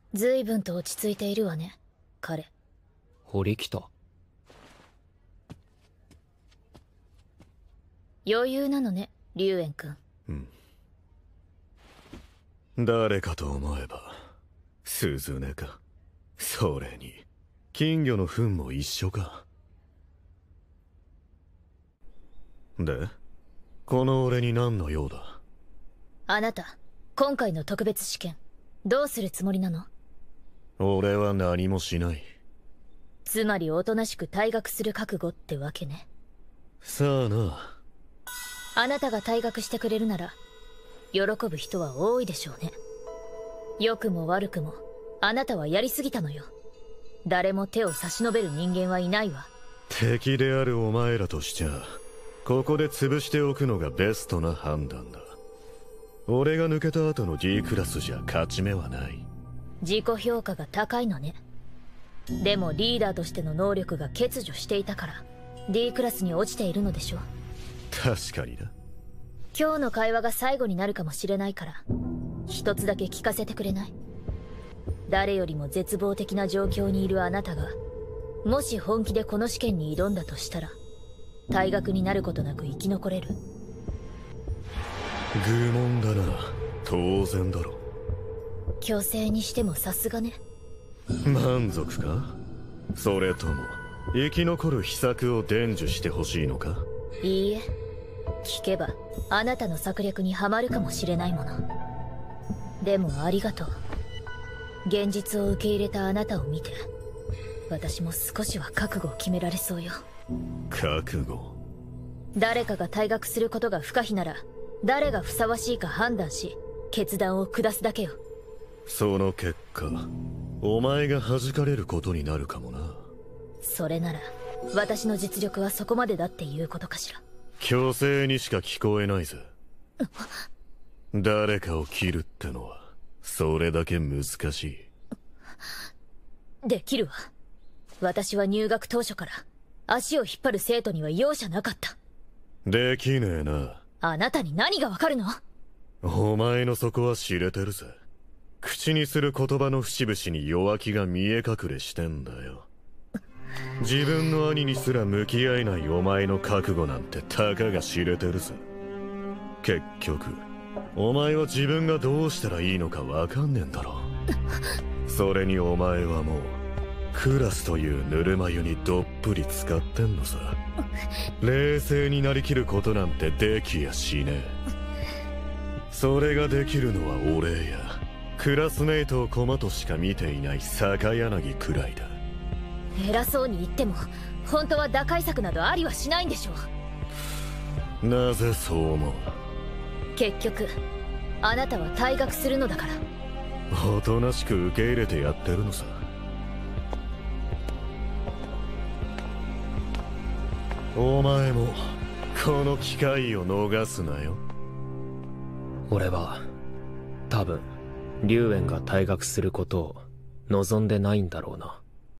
随分と落ち着いているわね、彼。 堀北。 余裕なのね、龍炎君。 誰かと思えばスズメか。それに金魚の糞も一緒か。で、この俺に何の用だ？ あなた、今回の特別試験どうするつもりなの？ 俺は何もしない。 つまりおとなしく退学する覚悟ってわけね。 さあな。 あなたが退学してくれるなら喜ぶ人は多いでしょうね。良くも悪くもあなたはやりすぎたのよ。誰も手を差し伸べる人間はいないわ。 敵であるお前らとしちゃここで潰しておくのがベストな判断だ。俺が抜けた後の D クラスじゃ勝ち目はない。 自己評価が高いのね。でもリーダーとしての能力が欠如していたから D クラスに落ちているのでしょ。 確かにな。 今日の会話が最後になるかもしれないから一つだけ聞かせてくれない？誰よりも絶望的な状況にいるあなたがもし本気でこの試験に挑んだとしたら退学になることなく生き残れる？ 愚問だな。当然だろ。 強制にしてもさすがね。 満足か？それとも生き残る秘策を伝授してほしいのか？ いいえ、聞けばあなたの策略にはまるかもしれないもの。でもありがとう。現実を受け入れたあなたを見て私も少しは覚悟を決められそうよ。 覚悟？ 誰かが退学することが不可避なら誰がふさわしいか判断し決断を下すだけよ。 その結果お前が弾かれることになるかもな。 それなら私の実力はそこまでだっていうことかしら。 虚勢にしか聞こえないぜ。誰かを切るってのはそれだけ難しい。 できるわ。私は入学当初から足を引っ張る生徒には容赦なかった。 できねえな。 あなたに何がわかるの？ お前の底は知れてるぜ。口にする言葉の節々に弱気が見え隠れしてんだよ。自分の兄にすら向き合えないお前の覚悟なんてたかが知れてるぜ。結局お前は自分がどうしたらいいのかわかんねえんだろ。それにお前はもうクラスというぬるま湯にどっぷり使ってんのさ。冷静になりきることなんてできやしねえ。それができるのは俺やクラスメイトを駒としか見ていない坂柳くらいだ。 偉そうに言っても本当は打開策などありはしないんでしょう。 なぜそう思う？ 結局あなたは退学するのだから。 おとなしく受け入れてやってるのさ。お前もこの機会を逃すなよ。 俺は多分龍炎が退学することを望んでないんだろうな。